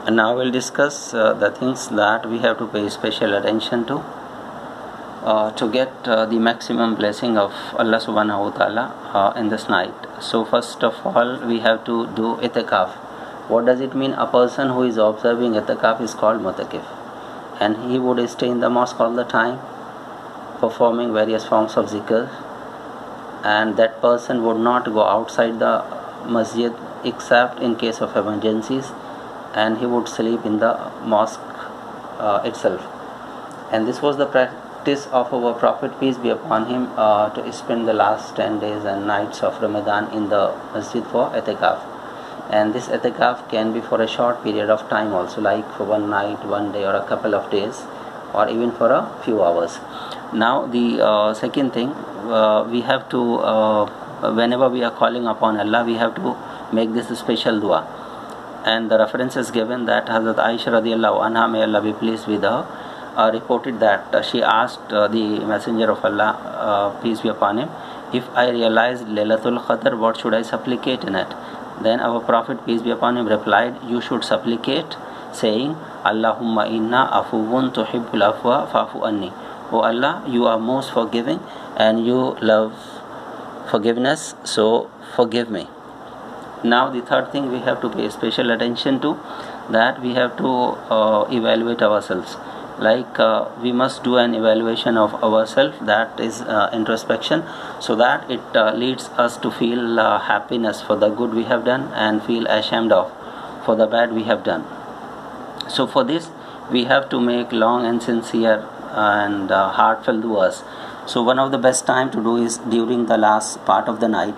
And now we'll discuss the things that we have to pay special attention to get the maximum blessing of Allah subhanahu wa ta'ala in this night. So first of all, we have to do itikaf. What does it mean? A person who is observing itikaf is called mutakif, and he would stay in the mosque all the time performing various forms of zikr, and that person would not go outside the masjid except in case of emergencies, and he would sleep in the mosque itself. And this was the practice of our Prophet, peace be upon him, to spend the last 10 days and nights of Ramadan in the masjid for itikaf. And this itikaf can be for a short period of time also, like for one night, one day, or a couple of days, or even for a few hours. Now the second thing, we have to whenever we are calling upon Allah, we have to make this special dua. And the reference is given that Hazrat Aisha radiallahu anha, may Allah be pleased with her, reported that she asked the Messenger of Allah, peace be upon him, if I realized Laylatul Qadr, what should I supplicate in it? Then our Prophet, peace be upon him, replied, you should supplicate saying, Allahumma inna afuwun tuhibbul afwa fa'fu anni. O Allah, you are most forgiving and you love forgiveness, so forgive me. Now the third thing we have to pay special attention to, that we have to evaluate ourselves. Like we must do an evaluation of ourselves, that is introspection, so that it leads us to feel happiness for the good we have done and feel ashamed of for the bad we have done. So for this we have to make long and sincere and heartfelt duas. So one of the best time to do is during the last part of the night.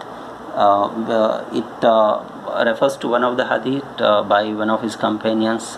It refers to one of the hadith by one of his companions,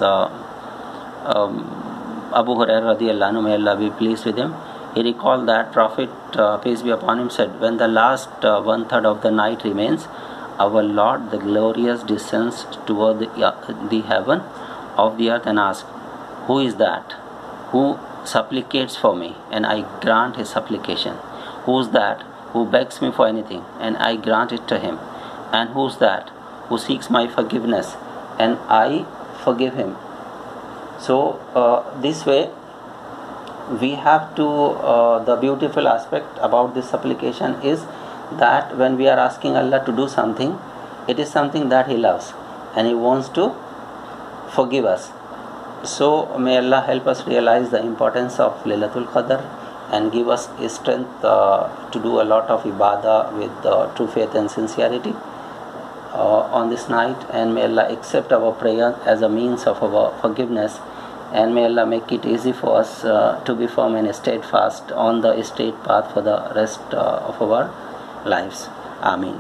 Abu Hurairah radiallahu anhu, may Allah be pleased with him. He recalled that Prophet, peace be upon him, said, when the last one-third of the night remains, our Lord the glorious descends toward the heaven of the earth and asks, who is that who supplicates for me and I grant his supplication? Who's that who begs me for anything and I grant it to him? And who's that who seeks my forgiveness and I forgive him? So this way we have to, the beautiful aspect about this supplication is that when we are asking Allah to do something, it is something that He loves and He wants to forgive us. So may Allah help us realize the importance of Laylatul Qadr and give us strength to do a lot of ibadah with true faith and sincerity on this night, and may Allah accept our prayer as a means of our forgiveness, and may Allah make it easy for us to be firm and steadfast on the straight path for the rest of our lives. Ameen.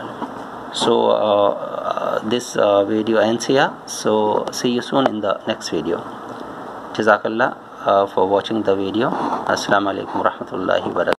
So this video ends here. So see you soon in the next video. Jazakallah for watching the video. Assalamu alaikum warahmatullahi wabarakatuh.